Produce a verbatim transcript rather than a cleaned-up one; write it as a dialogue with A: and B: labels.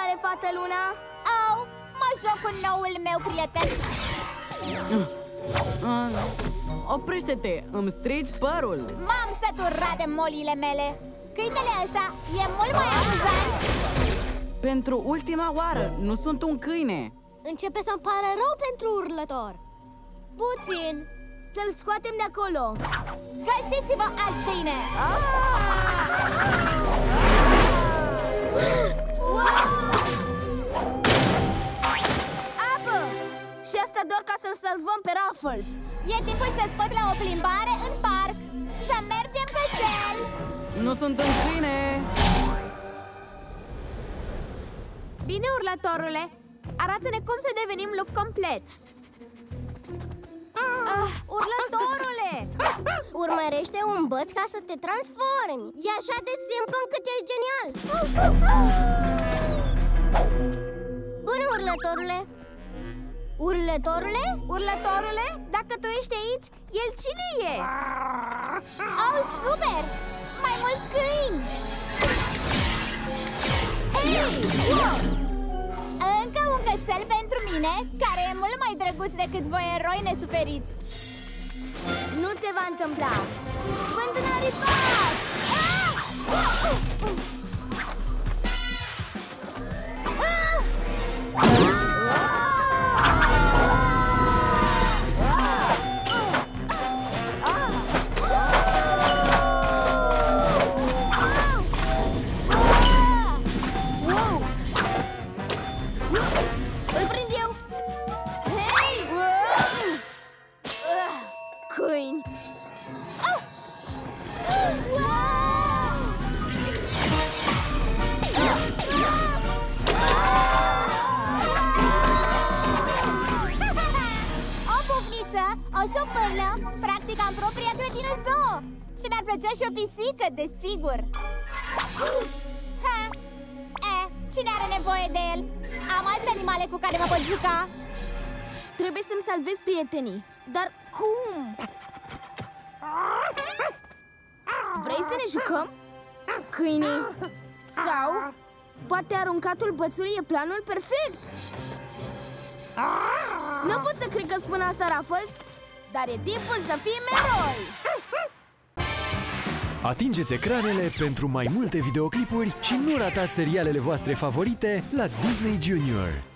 A: tare, fată Luna!
B: Au, mă joc cu noul meu prieten!
C: Oprește-te! Îmi strici părul!
B: M-am săturat de molile mele! Câinele ăsta e mult mai amuzant!
C: Pentru ultima oară, nu sunt un câine!
A: Începe să-mi pare rău pentru urlător. Puțin! Să-l scoatem de acolo!
B: Găsiți-vă alt câine!
A: Apă! Și asta doar ca să-l salvăm pe Ruffles.
B: E timpul să scot la o plimbare în parc! Să mergem cățel!
C: Nu sunt un câine!
A: Bine, urlătorule! Arată-ne cum să devenim look complet! Ah, urlătorule!
D: Urmărește un băț ca să te transformi. E așa de simplu încât e genial. Bună, urlătorule! Urlătorule?
A: Urlătorule, dacă tu ești aici, el cine e?
B: Oh, super! Mai mulți câini! Ei! Wow! Încă un cățel pentru mine, care e mult mai drăguț decât voi eroi nesuferiți.
A: Nu se va întâmpla! Vânt înaripat!
B: Ah! Ah!
A: Îl prind eu! Hei! Câini!
B: O bufniță, o șopârlă, practic am propria grădină zoo. Și mi-ar plăcea și o pisică, desigur. Ha. E, cine are nevoie de el? Am alte animale cu care mă pot juca.
A: Trebuie să-mi salvez prietenii. Dar cum? Vrei să ne jucăm? Câinii? Sau poate aruncatul bățului e planul perfect? Nu pot să cred că spun asta, Ruffles, dar e timpul să fim eroi!
E: Atingeți ecranele pentru mai multe videoclipuri și nu ratați serialele voastre favorite la Disney Junior.